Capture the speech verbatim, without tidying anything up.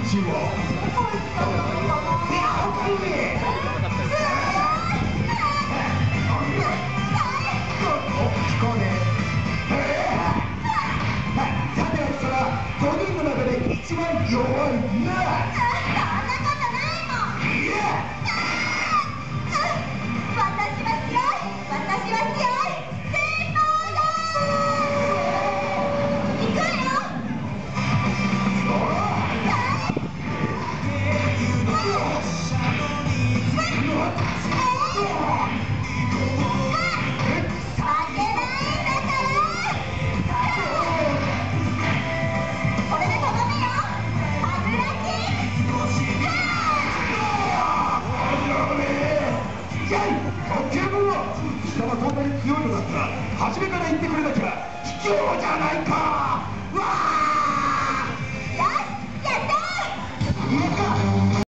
ちは。いや、おかえり。聞こえねえ。さてはそらごにんの中で一番弱いな。そんなに強いのだったら初めから言ってくれなきゃ卑怯じゃないか。